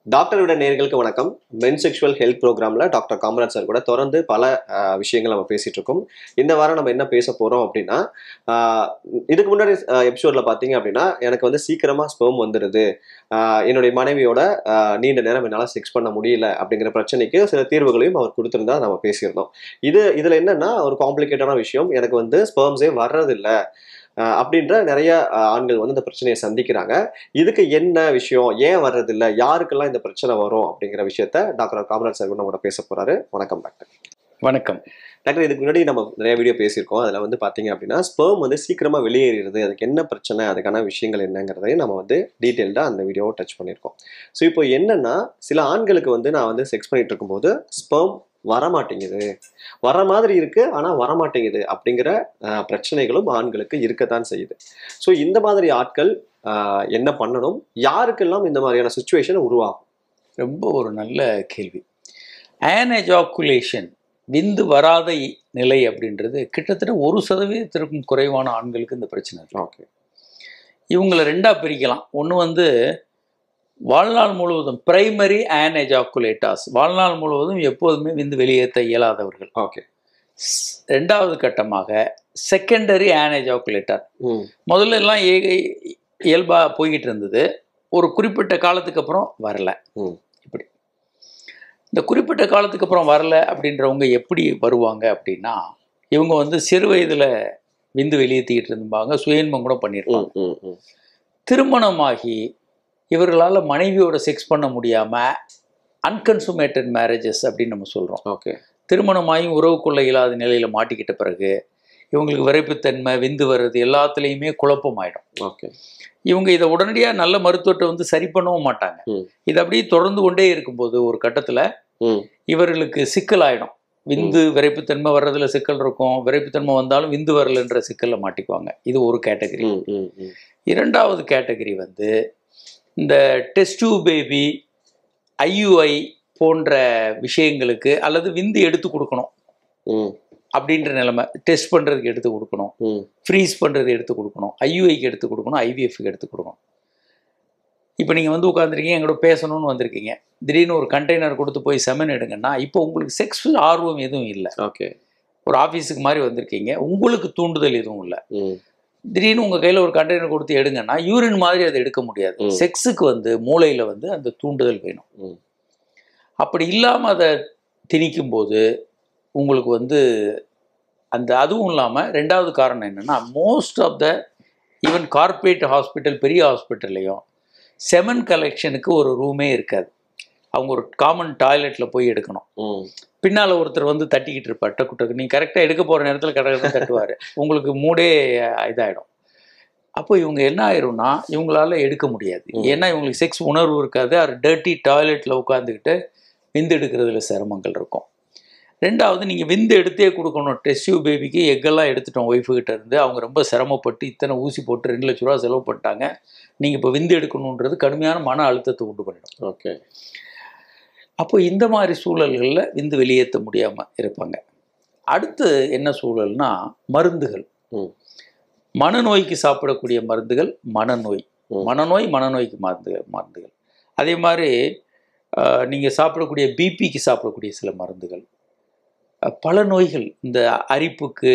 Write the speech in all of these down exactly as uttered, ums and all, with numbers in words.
டாக்டரோட நேயர்களுக்கு வணக்கம். மென் செக்ஷுவல் ஹெல்த் ப்ரோக்ராம்ல டாக்டர் காமராஜ் சார் கூட தொடர்ந்து பல விஷயங்கள் நம்ம பேசிட்டு இருக்கோம். இந்த வாரம் நம்ம என்ன பேச போறோம் அப்படின்னா, இதுக்கு முன்னாடி எபிசோட்ல பாத்தீங்க அப்படின்னா எனக்கு வந்து சீக்கிரமா ஸ்பெர்ம் வந்துடுது, என்னுடைய மனைவியோட நீண்ட நேரம் என்னால் செக்ஸ் பண்ண முடியல அப்படிங்கிற பிரச்சனைக்கு சில தீர்வுகளையும் அவர் கொடுத்திருந்தா நம்ம பேசியிருந்தோம். இது இதுல என்னன்னா ஒரு காம்ப்ளிகேட்டான விஷயம், எனக்கு வந்து ஸ்பெர்ம்ஸே வர்றதில்லை அப்படின்ற நிறைய ஆண்கள் வந்து இந்த பிரச்சனையை சந்திக்கிறாங்க. இதுக்கு என்ன விஷயம், ஏன் வர்றதில்லை, யாருக்கெல்லாம் இந்த பிரச்சனை வரும் அப்படிங்கிற விஷயத்த டாக்டர் காமராஜ் சார் நம்ம பேச போறாரு. வணக்கம் டாக்டர். வணக்கம் டாக்டர். இதுக்கு முன்னாடி நம்ம நிறைய வீடியோ பேசியிருக்கோம். அதில் வந்து பார்த்தீங்க அப்படின்னா ஸ்பெர்ம் வந்து சீக்கிரமாக வெளியேறிடுது, அதுக்கு என்ன பிரச்சனை, அதுக்கான விஷயங்கள் என்னங்கிறதையும் நம்ம வந்து டீட்டெயில்டாக அந்த வீடியோவை டச் பண்ணியிருக்கோம். ஸோ இப்போ என்னன்னா, சில ஆண்களுக்கு வந்து நான் வந்து செக்ஸ் பண்ணிட்டு இருக்கும்போது ஸ்பெர்ம் வரமாட்டேங்குது, வர மாதிரி இருக்கு ஆனா வரமாட்டேங்குது அப்படிங்கிற பிரச்சனைகளும் ஆண்களுக்கு இருக்கத்தான் செய்யுது. ஸோ இந்த மாதிரி ஆட்கள் என்ன பண்ணணும், யாருக்கெல்லாம் இந்த மாதிரியான சுச்சுவேஷன் உருவாகும்? ரொம்ப ஒரு நல்ல கேள்வி. ஆனெஜாக்குலேஷன், விந்து வராத நிலை அப்படின்றது கிட்டத்தட்ட ஒரு சதவீதத்திற்கும் குறைவான ஆண்களுக்கு இந்த பிரச்சனை இருக்கு. ஓகே, இவங்களை ரெண்டா பிரிக்கலாம். ஒன்று வந்து வாழ்நாள் முழுவதும் பிரைமரி ஆனெஜாக்குலேட்டாஸ், வாழ்நாள் முழுவதும் எப்போதுமே விந்து வெளியேற்ற இயலாதவர்கள். ஓகே. ரெண்டாவது கட்டமாக செகண்டரி ஆனெஜாக்குலேட்டார். முதல்ல எல்லாம் இயல்பா போய்கிட்டு இருந்தது, ஒரு குறிப்பிட்ட காலத்துக்கு அப்புறம் வரல. இப்படி இந்த குறிப்பிட்ட காலத்துக்கு அப்புறம் வரல அப்படின்றவங்க எப்படி வருவாங்க அப்படின்னா, இவங்க வந்து சிறு வயதுல விந்து வெளியேற்றிக்கிட்டு இருந்தாங்க, சுயன்பம் கூட பண்ணியிருப்பாங்க. திருமணமாகி இவர்களால் மனைவியோட செக்ஸ் பண்ண முடியாமல் அன்கன்சுமேட்டட் மேரேஜஸ் அப்படின்னு நம்ம சொல்கிறோம். ஓகே. திருமணமாயும் உறவுக்குள்ள இல்லாத நிலையில் மாட்டிக்கிட்ட பிறகு இவங்களுக்கு விரைப்புத்தன்மை, விந்து வர்றது எல்லாத்துலேயுமே குழப்பமாயிடும். ஓகே. இவங்க இதை உடனடியாக நல்ல மருத்துவத்தை வந்து சரி பண்ணவும் மாட்டாங்க. இது அப்படியே தொடர்ந்து கொண்டே இருக்கும்போது ஒரு கட்டத்தில் இவர்களுக்கு சிக்கல் ஆகிடும். விந்து விரைப்புத்தன்மை வர்றதுல சிக்கல் இருக்கும், விரைப்புத்தன்மை வந்தாலும் விந்து வரலன்ற சிக்கலில் மாட்டிக்குவாங்க. இது ஒரு கேட்டகரி. இரண்டாவது கேட்டகரி வந்து இந்த டெஸ்ட் டியூப் பேபி, ஐயுஐ போன்ற விஷயங்களுக்கு, அல்லது விந்து எடுத்து கொடுக்கணும் அப்படின்ற நிலைமை, டெஸ்ட் பண்ணுறதுக்கு எடுத்து கொடுக்கணும், ஃப்ரீஸ் பண்ணுறது எடுத்து கொடுக்கணும், ஐயுஐக்கு எடுத்து கொடுக்கணும், ஐவிஎஃப்க்கு எடுத்து கொடுக்கணும். இப்போ நீங்கள் வந்து உட்காந்துருக்கீங்க, எங்களோட பேசணும்னு வந்திருக்கீங்க, திடீர்னு ஒரு கண்டெய்னர் கொடுத்து போய் செமன் எடுங்கன்னா, இப்போ உங்களுக்கு செக்ஸ் ஆர்வம் எதுவும் இல்லை. ஓகே. ஒரு ஆஃபீஸுக்கு மாதிரி வந்திருக்கீங்க, உங்களுக்கு தூண்டுதல் எதுவும் இல்லை. திடீர்னு உங்கள் கையில் ஒரு கண்டெய்னர் கொடுத்து எடுங்கன்னா யூரின் மாதிரி அதை எடுக்க முடியாது. செக்ஸுக்கு வந்து மூளையில் வந்து அந்த தூண்டுதல் வேணும். அப்படி இல்லாமல் அதை திணிக்கும் போது உங்களுக்கு வந்து அந்த அதுவும் இல்லாமல் ரெண்டாவது காரணம் என்னென்னா, most of the even corporate hospital, பெரிய ஹாஸ்பிட்டல்லையும் செமன் கலெக்ஷனுக்கு ஒரு ரூமே இருக்காது. அவங்க ஒரு காமன் டாய்லெட்டில் போய் எடுக்கணும். பின்னால் ஒருத்தர் வந்து தட்டிக்கிட்டு இருப்பார், டக்கு டக்கு. நீங்கள் கரெக்டாக எடுக்க போகிற நேரத்தில் கரெக்டாக தட்டுவார், உங்களுக்கு மூடே இதாகிடும். அப்போ இவங்க என்ன ஆயிரும்னா, இவங்களால எடுக்க முடியாது. ஏன்னா இவங்களுக்கு செக்ஸ் உணர்வு இருக்காது. அது டர்ட்டி டாய்லெட்டில் உட்காந்துக்கிட்டு விந்து எடுக்கிறதுல சிரமங்கள் இருக்கும். ரெண்டாவது, நீங்கள் விந்து எடுத்தே கொடுக்கணும். டெஸ்ட் டியூப் பேபிக்கு எக்கெல்லாம் எடுத்துட்டோம் ஒய்ஃபுக்கிட்ட இருந்து, அவங்க ரொம்ப சிரமப்பட்டு இத்தனை ஊசி போட்டு ரெண்டு லட்ச ரூபா செலவு பண்ணிட்டாங்க, நீங்கள் இப்போ விந்து எடுக்கணுன்றது கடுமையான மன அழுத்தத்தை உண்டு பண்ணிடும். ஓகே. அப்போ இந்த மாதிரி சூழல்களில் விந்து வெளியேற்ற முடியாமல் இருப்பாங்க. அடுத்து என்ன சூழல்னா, மருந்துகள். மனநோய்க்கு சாப்பிடக்கூடிய மருந்துகள், மனநோய் மனநோய் மனநோய்க்கு மருந்துகள் மருந்துகள் அதே மாதிரி நீங்கள் சாப்பிடக்கூடிய பிபிக்கு சாப்பிடக்கூடிய சில மருந்துகள், பல நோய்கள், இந்த அரிப்புக்கு,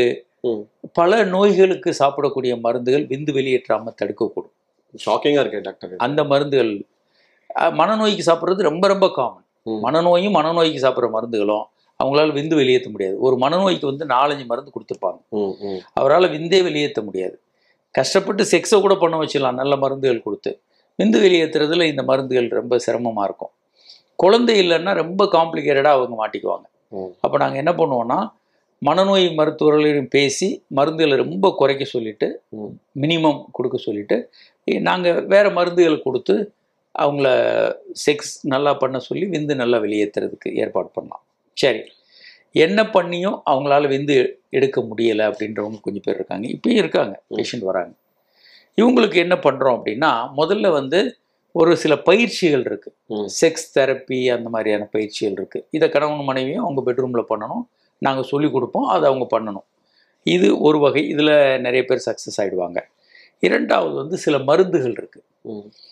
பல நோய்களுக்கு சாப்பிடக்கூடிய மருந்துகள் விந்து வெளியேற்றாமல் தடுக்கக்கூடும். ஷாக்கிங்காக இருக்கு டாக்டர். அந்த மருந்துகள் மனநோய்க்கு சாப்பிட்றது ரொம்ப ரொம்ப காமன். மனநோயும் மனநோய்க்கு சாப்பிட்ற மருந்துகளும் அவங்களால விந்து வெளியேற்ற முடியாது. ஒரு மனநோய்க்கு வந்து நாலஞ்சு மருந்து கொடுத்துருப்பாங்க, அவரால் விந்தே வெளியேற்ற முடியாது. கஷ்டப்பட்டு செக்ஸை கூட பண்ண வச்சிடலாம் நல்ல மருந்துகள் கொடுத்து. விந்து வெளியேற்றுறதுல இந்த மருந்துகள் ரொம்ப சிரமமாக இருக்கும். குழந்தை இல்லைன்னா ரொம்ப காம்ப்ளிகேட்டடாக அவங்க மாட்டிக்குவாங்க. அப்போ நாங்கள் என்ன பண்ணுவோன்னா, மனநோய் மருத்துவர்களையும் பேசி மருந்துகளை ரொம்ப குறைக்க சொல்லிவிட்டு, மினிமம் கொடுக்க சொல்லிவிட்டு, நாங்கள் வேறு மருந்துகள் கொடுத்து அவங்கள செக்ஸ் நல்லா பண்ண சொல்லி விந்து நல்லா வெளியேற்றுறதுக்கு ஏற்பாடு பண்ணலாம். சரி, என்ன பண்ணியும் அவங்களால விந்து எடுக்க முடியலை அப்படின்றவங்க கொஞ்சம் பேர் இருக்காங்க, இப்பயும் இருக்காங்க, பேஷண்ட் வராங்க. இவங்களுக்கு என்ன பண்ணுறோம் அப்படின்னா, முதல்ல வந்து ஒரு சில பயிற்சிகள் இருக்குது, செக்ஸ் தெரப்பி அந்த மாதிரியான பயிற்சிகள் இருக்குது. இதை கணவன் மனைவியும் அவங்க பெட்ரூமில் பண்ணணும், நாங்கள் சொல்லிக் கொடுப்போம், அதை அவங்க பண்ணணும். இது ஒரு வகை, இதில் நிறைய பேர் சக்ஸஸ் ஆகிடுவாங்க. இரண்டாவது வந்து சில மருந்துகள் இருக்குது.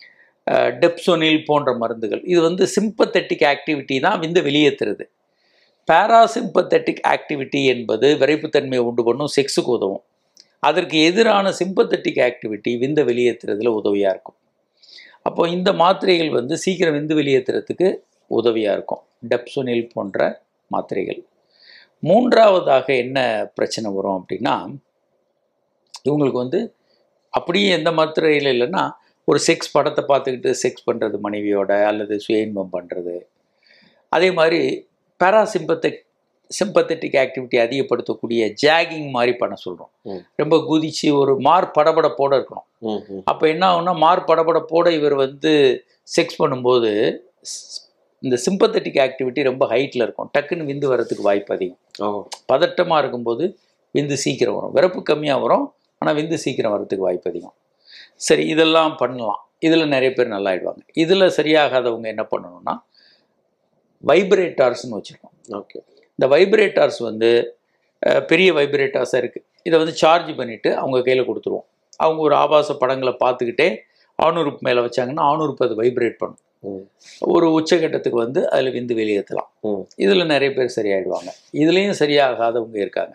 டெப்சோனில் போன்ற மருந்துகள். இது வந்து சிம்பத்தட்டிக் ஆக்டிவிட்டி தான் விந்து வெளியேற்றுறது. பேராசிம்பத்தட்டிக் ஆக்டிவிட்டி என்பது விரைப்புத்தன்மையை உண்டு பண்ணும், செக்ஸுக்கு உதவும். அதற்கு எதிரான சிம்பத்தட்டிக் ஆக்டிவிட்டி விந்தை வெளியேற்றுறதுல உதவியாக இருக்கும். அப்போ இந்த மாத்திரைகள் வந்து சீக்கிரம் விந்து வெளியேற்றுறதுக்கு உதவியாக இருக்கும், டெப்சோனில் போன்ற மாத்திரைகள். மூன்றாவதாக என்ன பிரச்சனை வரும் அப்படின்னா, இவங்களுக்கு வந்து அப்படியே எந்த மாத்திரையில் இல்லைன்னா ஒரு செக்ஸ் படத்தை பார்த்துக்கிட்டு செக்ஸ் பண்ணுறது மனைவியோட, அல்லது சுய இன்பம் பண்ணுறது. அதே மாதிரி பேராசிம்பத்திக் சிம்பத்தட்டிக் ஆக்டிவிட்டி அதிகப்படுத்தக்கூடிய ஜாகிங் மாதிரி பண்ண சொல்கிறோம். ரொம்ப குதிச்சு ஒரு மார் படபடப்போடு இருக்கணும். அப்போ என்ன ஆகும்னா, மார் படபடப்போட இவர் வந்து செக்ஸ் பண்ணும்போது இந்த சிம்பத்தட்டிக் ஆக்டிவிட்டி ரொம்ப ஹைட்டில் இருக்கும், டக்குன்னு விந்து வரத்துக்கு வாய்ப்பு அதிகம். பதட்டமாக இருக்கும்போது விந்து சீக்கிரம் வரும், விறப்பு கம்மியாக வரும், ஆனால் விந்து சீக்கிரம் வரத்துக்கு வாய்ப்பு அதிகம். சரி, இதெல்லாம் பண்ணலாம். இதில் நிறைய பேர் நல்லா ஆயிடுவாங்க. இதில் சரியாகாதவங்க என்ன பண்ணணும்னா, வைப்ரேட்டார்ஸ்னு வச்சுருக்கோம். ஓகே, இந்த வைப்ரேட்டார்ஸ் வந்து பெரிய வைப்ரேட்டார்ஸாக இருக்குது. இதை வந்து சார்ஜ் பண்ணிவிட்டு அவங்க கையில் கொடுத்துருவோம். அவங்க ஒரு ஆபாச படங்களை பார்த்துக்கிட்டே ஆணுறுப்பு மேலே வச்சாங்கன்னா ஆணுறுப்பு அது வைப்ரேட் பண்ணும். ஒரு உச்சகட்டத்துக்கு வந்து அதில் விந்து வெளியேற்றலாம். இதில் நிறைய பேர் சரியாயிடுவாங்க. இதுலேயும் சரியாகாதவங்க இருக்காங்க.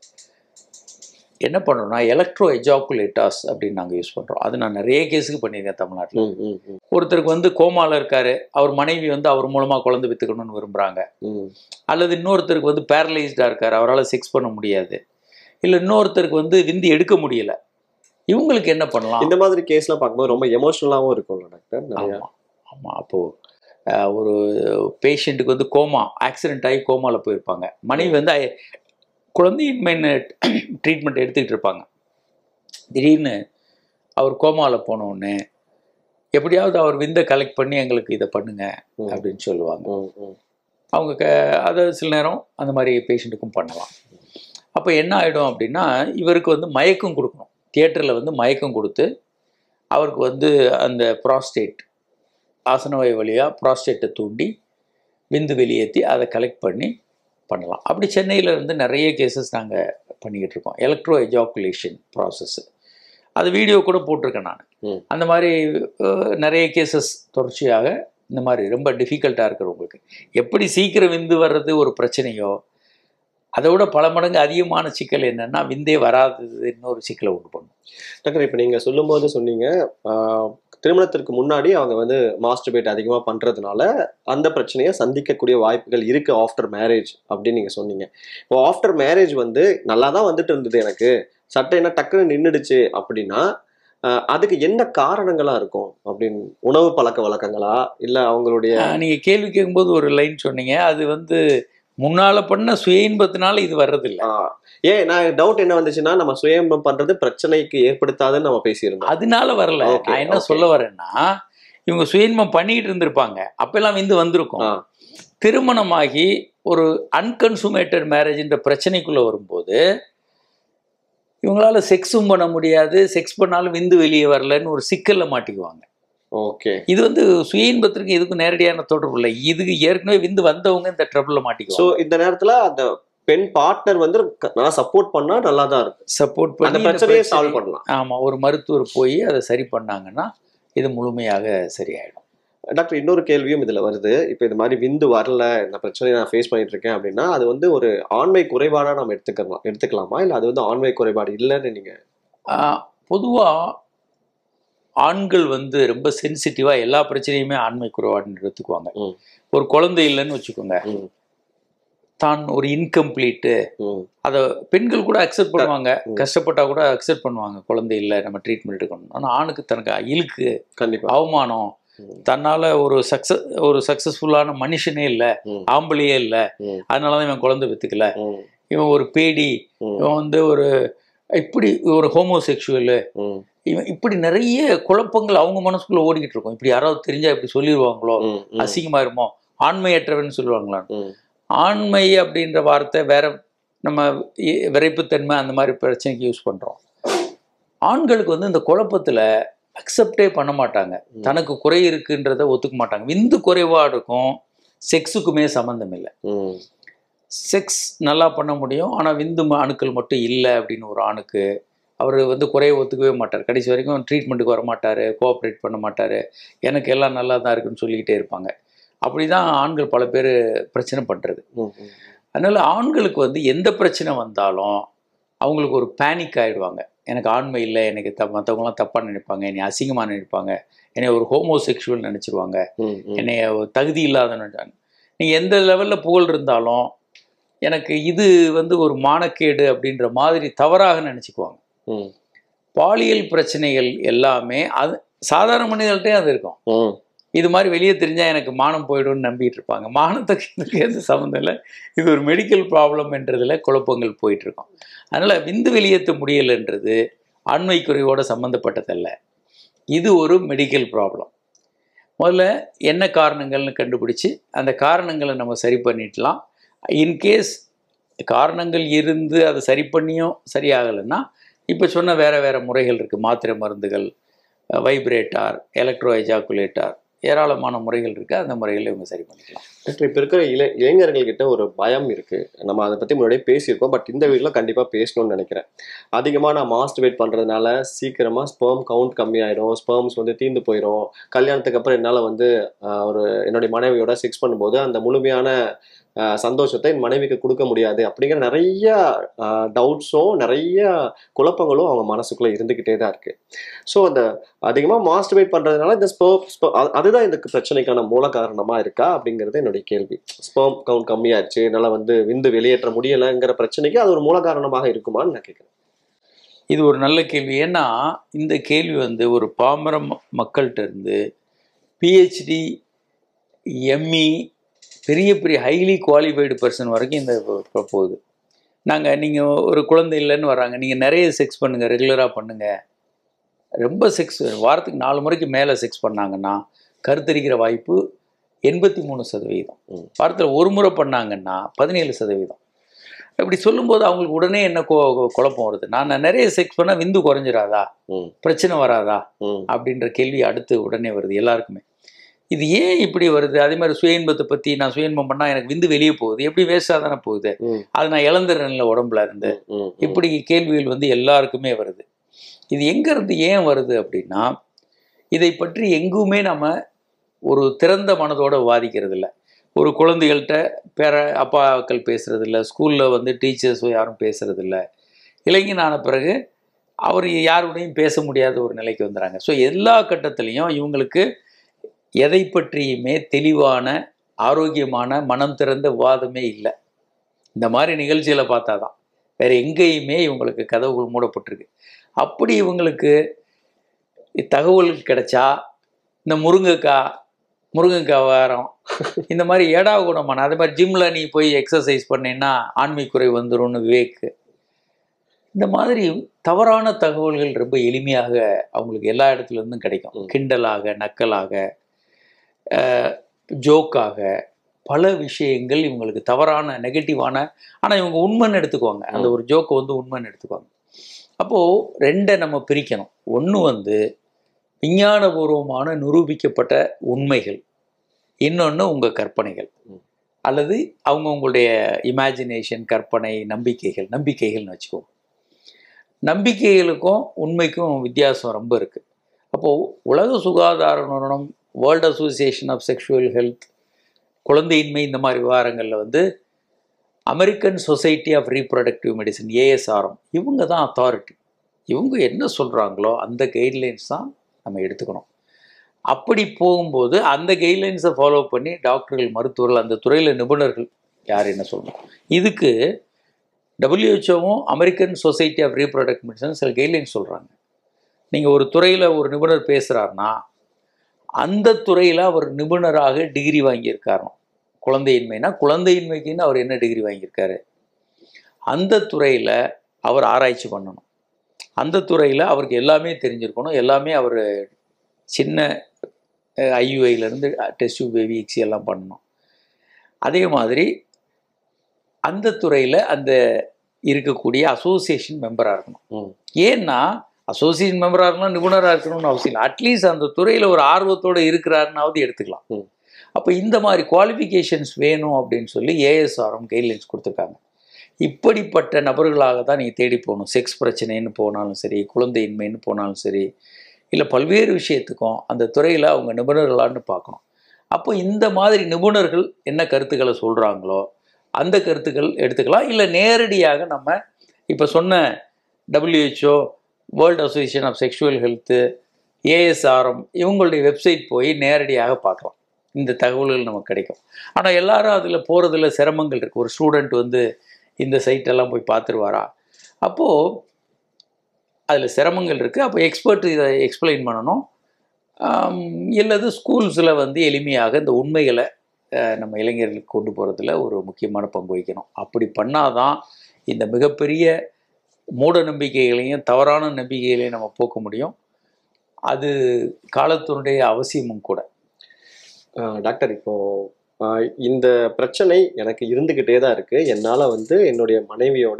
என்ன பண்ணுறோம்னா, எலக்ட்ரோ எஜாக்குலேட்டாஸ் அப்படின்னு நாங்கள் யூஸ் பண்ணுறோம். அது நான் நிறைய கேஸுக்கு பண்ணியிருக்கேன் தமிழ்நாட்டில். ஒருத்தருக்கு வந்து கோமாவில் இருக்கார், அவர் மனைவி வந்து அவர் மூலமாக குழந்தை வித்துக்கணும்னு விரும்புகிறாங்க. அல்லது இன்னொருத்தருக்கு வந்து பேரலைஸ்டாக இருக்கார், அவரால் செக்ஸ் பண்ண முடியாது. இல்லை இன்னொருத்தருக்கு வந்து விந்து எடுக்க முடியலை. இவங்களுக்கு என்ன பண்ணலாம்? இந்த மாதிரி கேஸ்லாம் பார்க்கும்போது ரொம்ப எமோஷ்னலாகவும் இருக்கும் டாக்டர். ஆமாம் ஆமாம் அப்போது ஒரு பேஷண்ட்டுக்கு வந்து கோமா, ஆக்சிடென்ட் ஆகி கோமாவில் போயிருப்பாங்க. மனைவி வந்து குழந்தையின்மை ட்ரீட்மெண்ட் எடுத்துக்கிட்டு இருப்பாங்க. திடீர்னு அவர் கோமாவில் போனோடனே எப்படியாவது அவர் விந்தை கலெக்ட் பண்ணி எங்களுக்கு இதை பண்ணுங்க அப்படின்னு சொல்லுவாங்க. அவங்க க அதை சில நேரம் அந்த மாதிரி பேஷண்ட்டுக்கும் பண்ணலாம். அப்போ என்ன ஆகிடும் அப்படின்னா, இவருக்கு வந்து மயக்கம் கொடுக்கணும். தியேட்டரில் வந்து மயக்கம் கொடுத்து அவருக்கு வந்து அந்த ப்ராஸ்டேட் ஆசனவாய் வழியாக ப்ராஸ்டேட்டை தூண்டி விந்து வெளியேற்றி அதை கலெக்ட் பண்ணி பண்ணலாம். அப்படி சென்னையில் இருந்து நிறைய கேசஸ் நாங்கள் பண்ணிக்கிட்டு இருக்கோம். எலக்ட்ரோ எஜாக்குலேஷன் ப்ராசஸ், அது வீடியோ கூட போட்டிருக்கேன் நான். அந்த மாதிரி நிறைய கேசஸ் தொடர்ச்சியாக இந்த மாதிரி ரொம்ப டிஃபிகல்ட்டாக இருக்கிறவங்களுக்கு எப்படி சீக்கிரம் விந்து வர்றது ஒரு பிரச்சனையோ, அதை விட பல மடங்கு அதிகமான சிக்கல் என்னென்னா விந்தே வராதது இன்னொரு சிக்கலை உண்டு பண்ணும். டாக்டர், இப்போ நீங்கள் சொல்லும்போது சொன்னீங்க திருமணத்திற்கு முன்னாடி அவங்க வந்து மாஸ்டர்பேட் அதிகமாக பண்ணுறதுனால அந்த பிரச்சனையை சந்திக்கக்கூடிய வாய்ப்புகள் இருக்குது ஆஃப்டர் மேரேஜ் அப்படின்னு நீங்கள் சொன்னீங்க. இப்போ ஆஃப்டர் மேரேஜ் வந்து நல்லா தான் வந்துட்டு இருந்தது, எனக்கு சட்டை என்ன டக்குன்னு நின்றுடுச்சு அப்படின்னா அதுக்கு என்ன காரணங்களாக இருக்கும் அப்படின்னு? உணவு பழக்க வழக்கங்களா, இல்லை அவங்களுடைய? நீங்கள் கேள்வி கேட்கும்போது ஒரு லைன் சொன்னீங்க, அது வந்து முன்னால பண்ண சுய இன்பத்தினால இது வர்றதில்லை. ஏன் நான் டவுட் என்ன வந்துச்சுன்னா, நம்ம சுய இன்பம் பண்றது பிரச்சனைக்கு ஏற்படுத்தாதுன்னு நம்ம பேசியிருந்தோம், அதனால வரல. நான் என்ன சொல்ல வரேன்னா, இவங்க சுய இன்பம் பண்ணிட்டு இருந்திருப்பாங்க, அப்பெல்லாம் விந்து வந்திருக்கும். திருமணமாகி ஒரு அன்கன்சூமேட்டட் மேரேஜ்ன்ற பிரச்சனைக்குள்ள வரும்போது இவங்களால செக்ஸும் பண்ண முடியாது, செக்ஸ் பண்ணாலும் விந்து வெளியே வரலன்னு ஒரு சிக்கல்ல மாட்டிக்குவாங்க. ஓகே, இது வந்து சுய இன்பத்திற்கு இதுக்கு நேரடியான தொடர்பு இல்லை. இதுக்கு ஏற்கனவே விந்து வந்தவங்க இந்த ட்ரபிள்ல மாட்டிக்குவாங்க. ஸோ இந்த நேரத்துல அந்த பெண் பார்ட்னர் வந்து நல்லா சப்போர்ட் பண்ணா நல்லா தான் இருக்கும், சப்போர்ட் பண்ணி அந்த பிரச்சனையை சால்வ் பண்ணலாம். ஆமா, ஒரு மருத்துவர் போய் அதை சரி பண்ணாங்கன்னா இது முழுமையாக சரியாயிடும். டாக்டர், இன்னொரு கேள்வியும் இதுல வருது. இப்போ இது மாதிரி விந்து வரல, இந்த பிரச்சனையை நான் ஃபேஸ் பண்ணிட்டு இருக்கேன் அப்படின்னா அது வந்து ஒரு ஆண்மை குறைபாடா நம்ம எடுத்துக்கலாம் எடுத்துக்கலாமா இல்லை அது வந்து ஆண்மை குறைபாடு இல்லைன்னு நீங்க? பொதுவா ஆண்கள் வந்து ரொம்ப சென்சிட்டிவா எல்லா பிரச்சனையுமே ஆண்மை குறைபாடுன்னு எடுத்துக்குவாங்க. ஒரு குழந்தை இல்லைன்னு வச்சுக்கோங்க, தான் ஒரு இன்கம்ப்ளீட்டு, அதை பெண்கள் கூட அக்செப்ட் பண்ணுவாங்க, கஷ்டப்பட்டா கூட அக்செப்ட் பண்ணுவாங்க, குழந்தை இல்லை நம்ம ட்ரீட்மெண்ட் எடுக்கணும். ஆனால் ஆணுக்கு தனக்கு இழுக்கு, அவமானம், தன்னால ஒரு சக்சஸ் ஒரு சக்சஸ்ஃபுல்லான மனுஷனே இல்லை, ஆம்பளையே இல்லை, அதனாலதான் இவன் குழந்தை வித்துக்கல, இவன் ஒரு பேடி, இவன் வந்து ஒரு இப்படி ஒரு ஹோமோசெக்சுவலு, இவன் இப்படி நிறைய குழப்பங்கள் அவங்க மனசுக்குள்ள ஓடிக்கிட்டு இருக்கும். இப்படி யாராவது தெரிஞ்சா இப்படி சொல்லிடுவாங்களோ, அசிங்கமாயிருமோ, ஆண்மையற்றவன் சொல்லுவாங்களா. ஆண்மை அப்படின்ற வார்த்தை வேற, நம்ம விரைப்புத்தன்மை அந்த மாதிரி பிரச்சனைக்கு யூஸ் பண்றோம். ஆண்களுக்கு வந்து இந்த குழப்பத்துல அக்செப்டே பண்ண மாட்டாங்க, தனக்கு குறை இருக்குன்றத ஒத்துக்க மாட்டாங்க. விந்து குறைபாடுக்கும் செக்ஸுக்குமே சம்மந்தம் இல்லை. செக்ஸ் நல்லா பண்ண முடியும், ஆனால் விந்து அணுக்கள் மட்டும் இல்லை அப்படின்னு ஒரு ஆணுக்கு அவர் வந்து குறைய ஒத்துக்கவே மாட்டார். கடைசி வரைக்கும் ட்ரீட்மெண்ட்டுக்கு வர மாட்டார், கோஆப்ரேட் பண்ண மாட்டார், எனக்கு எல்லாம் நல்லா தான் இருக்குன்னு சொல்லிக்கிட்டே இருப்பாங்க. அப்படி தான் ஆண்கள் பல பேர் பிரச்சனை பண்ணுறது. அதனால் ஆண்களுக்கு வந்து எந்த பிரச்சனை வந்தாலும் அவங்களுக்கு ஒரு பேனிக் ஆகிடுவாங்க. எனக்கு ஆண்மை இல்லை, எனக்கு த மற்றவங்களாம் தப்பாக நினைப்பாங்க, என்னை அசிங்கமாக நினைப்பாங்க, என்னை ஒரு ஹோமோசெக்சுவல் நினச்சிருவாங்க, என்னை தகுதி இல்லாத நினைச்சாங்க. நீங்கள் எந்த லெவலில் புகழ் இருந்தாலும் எனக்கு இது வந்து ஒரு மானக்கேடு அப்படின்ற மாதிரி தவறாக நினச்சிக்குவாங்க. பாலியல் பிரச்சனைகள் எல்லாமே அது சாதாரண மனிதர்கள்ட்டே அது இருக்கும். இது மாதிரி வெளியே தெரிஞ்சால் எனக்கு மானம் போய்டும்னு நம்பிட்டு இருப்பாங்க. மானத்துக்கு எந்த சம்மந்தம் இல்லை, இது ஒரு மெடிக்கல் ப்ராப்ளம் என்றதில் குழப்பங்கள் போயிட்டுருக்கோம். அதனால் விந்து வெளியேற்ற முடியலைன்றது ஆண்மை குறைவோடு சம்மந்தப்பட்டதல்ல, இது ஒரு மெடிக்கல் ப்ராப்ளம். முதல்ல என்ன காரணங்கள்னு கண்டுபிடிச்சி அந்த காரணங்களை நம்ம சரி பண்ணிடலாம். இன்கேஸ் காரணங்கள் இருந்து அதை சரி பண்ணியும் சரியாகலைன்னா இப்போ சொன்ன வேறு வேறு முறைகள் இருக்குது. மாத்திரை மருந்துகள், வைப்ரேட்டார், எலக்ட்ரோ எஜாக்குலேட்டார், ஏராளமான முறைகள் இருக்குது. அந்த முறைகளை இவங்க சரி பண்ணிக்கலாம். இப்போ இருக்கிற இளை இளைஞர்கள்கிட்ட ஒரு பயம் இருக்குது. நம்ம அதை பற்றி முன்னாடியே பேசியிருக்கோம், பட் இந்த வீட்டில் கண்டிப்பாக பேசணும்னு நினைக்கிறேன். அதிகமாக நான் மாஸ்டர்பேட் பண்ணுறதுனால சீக்கிரமாக ஸ்பெர்ம் கவுண்ட் கம்மியாயிடும், ஸ்பெர்ம்ஸ் வந்து தீர்ந்து போயிடும். கல்யாணத்துக்கு அப்புறம் என்னால் வந்து ஒரு என்னுடைய மனைவியோட செக்ஸ் பண்ணும்போது அந்த முழுமையான சந்தோஷத்தை என் மனைவிக்கு கொடுக்க முடியாது அப்படிங்கிற நிறைய டவுட்ஸும் நிறைய குழப்பங்களும் அவங்க மனசுக்குள்ளே இருந்துக்கிட்டே தான் இருக்குது. ஸோ அந்த அதிகமாக மாஸ்டர்பேட் பண்ணுறதுனால இந்த ஸ்பெர்ம் அதுதான் இந்த பிரச்சனைக்கான மூல காரணமாக இருக்கா அப்படிங்கிறது என்னுடைய கேள்வி. ஸ்பெர்ம் கவுண்ட் கம்மியாச்சு, என்னால் வந்து விந்து வெளியேற்ற முடியலைங்கிற பிரச்சனைக்கு அது ஒரு மூல காரணமாக இருக்குமான்னு நான் கேட்குறேன். இது ஒரு நல்ல கேள்வி. ஏன்னா இந்த கேள்வி வந்து ஒரு பாமர மக்கள்கிட்ட இருந்து பிஹெச்டி, எம்இ, பெரிய பெரிய ஹைலி குவாலிஃபைடு பர்சன் வரைக்கும் இந்த போகுது. நாங்கள் நீங்கள் ஒரு குழந்தை இல்லைன்னு வராங்க, நீங்கள் நிறைய செக்ஸ் பண்ணுங்கள், ரெகுலராக பண்ணுங்கள். ரொம்ப செக்ஸ் வாரத்துக்கு நாலு முறைக்கு மேலே செக்ஸ் பண்ணாங்கன்னா கருத்தரிக்கிற வாய்ப்பு எண்பத்தி மூணு சதவீதம். வாரத்தில் ஒரு முறை பண்ணாங்கன்னா பதினேழு சதவீதம். இப்படி சொல்லும்போது அவங்களுக்கு உடனே என்ன குழப்பம் வருது, நான் நிறைய செக்ஸ் பண்ணால் விந்து குறைஞ்சிடாதா, பிரச்சனை வராதா அப்படின்ற கேள்வி அடுத்து உடனே வருது எல்லாருக்குமே. இது ஏன் இப்படி வருது? அதே மாதிரி சுய இன்பத்தை பற்றி நான் சுய இன்பம் பண்ணால் எனக்கு விந்து வெளியே போகுது, எப்படி வேஸ்டாக தானே போகுது, அது நான் இழந்துடுறேன்ல உடம்புல இருந்து, இப்படி கேள்விகள் வந்து எல்லாருக்குமே வருது. இது எங்கேருந்து ஏன் வருது அப்படின்னா, இதை பற்றி எங்குமே நம்ம ஒரு திறந்த மனதோடு விவாதிக்கிறது இல்லை. ஒரு குழந்தைகள்கிட்ட பேர அப்பாக்கள் பேசுகிறது இல்லை, ஸ்கூலில் வந்து டீச்சர்ஸோ யாரும் பேசுகிறது இல்லை. இளைஞனான பிறகு அவர் யாருடையும் பேச முடியாத ஒரு நிலைக்கு வந்துடுறாங்க. ஸோ எல்லா கட்டத்துலேயும் இவங்களுக்கு எதை பற்றியுமே தெளிவான ஆரோக்கியமான மனம் திறந்த விவாதமே இல்லை. இந்த மாதிரி நிகழ்ச்சிகளை பார்த்தா தான், வேறு எங்கேயுமே இவங்களுக்கு கதவுகள் மூடப்பட்டிருக்கு. அப்படி இவங்களுக்கு தகவல் கிடைச்சா இந்த முருங்கைக்காய் முருங்கைக்காய் வாரம் இந்த மாதிரி ஏடா குணமான, அதே மாதிரி ஜிம்மில் நீ போய் எக்ஸசைஸ் பண்ணினா ஆண்மை குறை வந்துடும்னு விவேக்கு, இந்த மாதிரி தவறான தகவல்கள் ரொம்ப எளிமையாக அவங்களுக்கு எல்லா இடத்துலேருந்தும் கிடைக்கும். கிண்டலாக, நக்கலாக, ஜோக்காக பல விஷயங்கள் இவங்களுக்கு தவறான நெகட்டிவான, ஆனால் இவங்க உண்மைன்னு எடுத்துக்குவாங்க. அந்த ஒரு ஜோக்கை வந்து உண்மைன்னு எடுத்துக்குவாங்க. அப்போது ரெண்டை நம்ம பிரிக்கணும். ஒன்று வந்து விஞ்ஞானபூர்வமான நிரூபிக்கப்பட்ட உண்மைகள், இன்னொன்று உங்கள் கற்பனைகள் அல்லது அவங்க உங்களுடைய இமேஜினேஷன், கற்பனை, நம்பிக்கைகள். நம்பிக்கைகள்னு வச்சுக்கோங்க. நம்பிக்கைகளுக்கும் உண்மைக்கும் வித்தியாசம் ரொம்ப இருக்குது. அப்போது உலக சுகாதார நிறுவனம், world association of sexual health, குழந்தையின்மை இந்த மாதிரி விவகாரங்களில் வந்து American society of reproductive medicine, ASRM, இவங்க தான் அத்தாரிட்டி. இவங்க என்ன சொல்கிறாங்களோ அந்த கைட்லைன்ஸ் தான் நம்ம எடுத்துக்கணும். அப்படி போகும்போது அந்த கைட்லைன்ஸை ஃபாலோ பண்ணி டாக்டர்கள், மருத்துவர்கள், அந்த துறையில் நிபுணர்கள் யார் என்ன சொல்லணும். இதுக்கு டபிள்யூஹெச்ஓவும் American society of reproductive medicine சில கைட்லைன்ஸ் சொல்கிறாங்க. நீங்கள் ஒரு துறையில் ஒரு நிபுணர் பேசுகிறாருன்னா அந்த துறையில் அவர் நிபுணராக டிகிரி வாங்கியிருக்காரணும். குழந்தையின்மைனா குழந்தையின்மைக்குன்னு அவர் என்ன டிகிரி வாங்கியிருக்காரு, அந்த துறையில் அவர் ஆராய்ச்சி பண்ணணும். அந்த துறையில் அவருக்கு எல்லாமே தெரிஞ்சிருக்கணும். எல்லாமே அவர் சின்ன ஐயுஐலேருந்து டெஸ்ட் டியூப், பேபி, இக்ஸி எல்லாம் பண்ணணும். அதே மாதிரி அந்த துறையில் அந்த இருக்கக்கூடிய அசோசியேஷன் மெம்பராக இருக்கணும். ஏன்னா அசோசியேஷன் மெம்பராக இருக்கணும், நிபுணராக இருக்கணும்னு அவசியம் இல்லை. அட்லீஸ்ட் அந்த துறையில் ஒரு ஆர்வத்தோடு இருக்கிறாருன்னாவது எடுத்துக்கலாம். அப்போ இந்த மாதிரி குவாலிஃபிகேஷன்ஸ் வேணும் அப்படின்னு சொல்லி ஏஎஸ்ஆர்எம் கைட்லைன்ஸ் கொடுத்துருக்காங்க. இப்படிப்பட்ட நபர்களாக தான் நீங்கள் தேடி போகணும். செக்ஸ் பிரச்சனைன்னு போனாலும் சரி, குழந்தையின்மைன்னு போனாலும் சரி, இல்லை பல்வேறு விஷயத்துக்கும் அந்த துறையில் அவங்க நிபுணர்களான்னு பார்க்கணும். அப்போ இந்த மாதிரி நிபுணர்கள் என்ன கருத்துக்களை சொல்கிறாங்களோ அந்த கருத்துக்கள் எடுத்துக்கலாம். இல்லை நேரடியாக நம்ம இப்போ சொன்ன WHO, world association of sexual health, ASRM இவங்களுடைய வெப்சைட் போய் நேரடியாக பார்க்கலாம். இந்த தகவல்கள் நமக்கு கிடைக்கும். ஆனால் எல்லாரும் அதில் போகிறதுல சிரமங்கள் இருக்குது. ஒரு ஸ்டூடெண்ட் வந்து இந்த சைட்டெல்லாம் போய் பார்த்துருவாரா? அப்போது அதில் சிரமங்கள் இருக்குது. அப்போ எக்ஸ்பர்ட் இதை எக்ஸ்பிளைன் பண்ணணும். இல்லது ஸ்கூல்ஸில் வந்து எளிமையாக இந்த உண்மைகளை நம்ம இளைஞர்களுக்கு கொண்டு போகிறதுல ஒரு முக்கியமான பங்கு வகிக்கணும். அப்படி பண்ணாதான் இந்த மிகப்பெரிய மூட நம்பிக்கைகளையும் தவறான நம்பிக்கைகளையும் நம்ம போக்க முடியும். அது காலத்தினுடைய அவசியமும் கூட. டாக்டர், இப்போ இந்த பிரச்சனை எனக்கு இருந்துக்கிட்டே தான் இருக்கு. என்னால் வந்து என்னுடைய மனைவியோட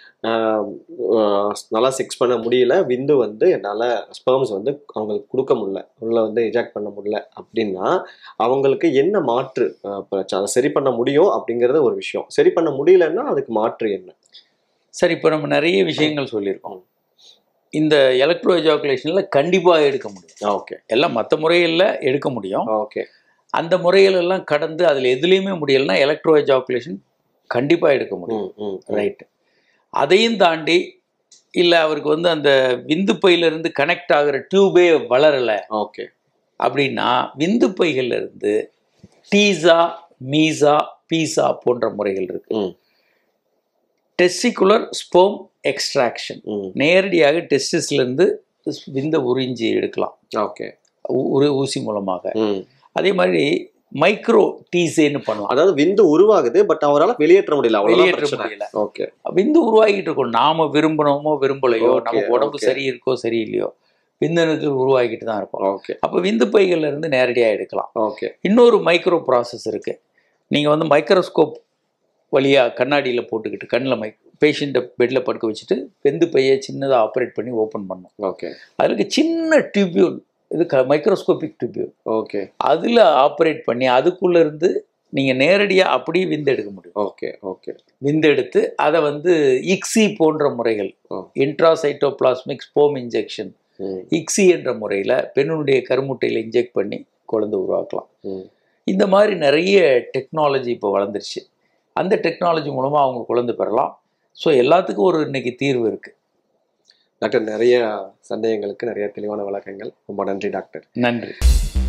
நல்லா செக்ஸ் பண்ண முடியல, விந்து வந்து என்னால் ஸ்பெர்ம்ஸ் வந்து அவங்களுக்கு கொடுக்க முடியல, உள்ள வந்து எஜாக்ட் பண்ண முடியல அப்படின்னா அவங்களுக்கு என்ன மாற்று பிரச்சனை? அதை சரி பண்ண முடியும் அப்படிங்கிறது ஒரு விஷயம். சரி பண்ண முடியலன்னா அதுக்கு மாற்று என்ன? சரி, இப்போ நம்ம நிறைய விஷயங்கள் சொல்லியிருக்கோம். இந்த எலக்ட்ரோ எஜாகுலேஷனில் கண்டிப்பாக எடுக்க முடியும். ஓகே. எல்லாம் மற்ற முறையில் எடுக்க முடியும். ஓகே. அந்த முறைகளெல்லாம் கடந்து அதில் எதுலேயுமே முடியலைன்னா எலக்ட்ரோ எஜாகுலேஷன் கண்டிப்பாக எடுக்க முடியும். ரைட்டு. அதையும் தாண்டி இல்லை அவருக்கு வந்து அந்த விந்து பையிலிருந்து கனெக்ட் ஆகிற டியூபே வளரலை, ஓகே, அப்படின்னா விந்து பைகளிலிருந்து டீசா, மீசா, பீசா போன்ற முறைகள் இருக்கு. டெஸ்டிகுலர் ஸ்பெர்ம் எக்ஸ்ட்ராக்ஷன், நேரடியாக டெஸ்டிஸ்லேருந்து விந்த உறிஞ்சி எடுக்கலாம். ஓகே, ஊசி மூலமாக. அதே மாதிரி மைக்ரோ டீசேன்னு பண்ணலாம். அதாவது விந்து உருவாகுது, பட் அவரால் வெளியேற்ற முடியல. வெளியேற்ற முடியல. ஓகே. விந்து உருவாகிட்டு இருக்கோம். நாம விரும்பணுமோ விரும்பலையோ, நமக்கு உடம்பு சரி இருக்கோ சரியில்லையோ, விந்தணுக்கள் உருவாகிட்டு தான் இருக்கும். ஓகே. அப்போ விந்து பைகள்ல இருந்து நேரடியாக எடுக்கலாம். ஓகே. இன்னொரு மைக்ரோ ப்ராசஸ் இருக்கு. நீங்க வந்து மைக்ரோஸ்கோப் வழியா கண்ணாடியில் போட்டுக்கிட்டு கண்ணில் மை பேஷண்ட்டை பெட்டில் படுக்க வச்சுட்டு விந்து பையை சின்னதாக ஆப்ரேட் பண்ணி ஓப்பன் பண்ணணும். ஓகே. அதுக்கு சின்ன டியூப்யூல், இது க மைக்ரோஸ்கோபிக் டியூப்யூல். ஓகே. அதில் ஆப்ரேட் பண்ணி அதுக்குள்ளே இருந்து நீங்கள் நேரடியாக அப்படியே விந்து எடுக்க முடியும். ஓகே. ஓகே. விந்து எடுத்து அதை வந்து இக்ஸி போன்ற முறைகள், இன்ட்ராசைட்டோபிளாஸ்மிக் ஸ்பெர்ம் இன்ஜெக்ஷன், இக்ஸி என்ற முறையில் பெண்ணுடைய கருமுட்டையில் இன்ஜெக்ட் பண்ணி குழந்தை உருவாக்கலாம். இந்த மாதிரி நிறைய டெக்னாலஜி இப்போ வளர்ந்துருச்சு. அந்த டெக்னாலஜி மூலமாக அவங்க குழந்தை பெறலாம். ஸோ எல்லாத்துக்கும் ஒரு இன்னைக்கு தீர்வு இருக்குது. டாக்டர், நிறைய சந்தேகங்களுக்கு நிறைய தெளிவான விளக்கங்கள். ரொம்ப நன்றி டாக்டர். நன்றி.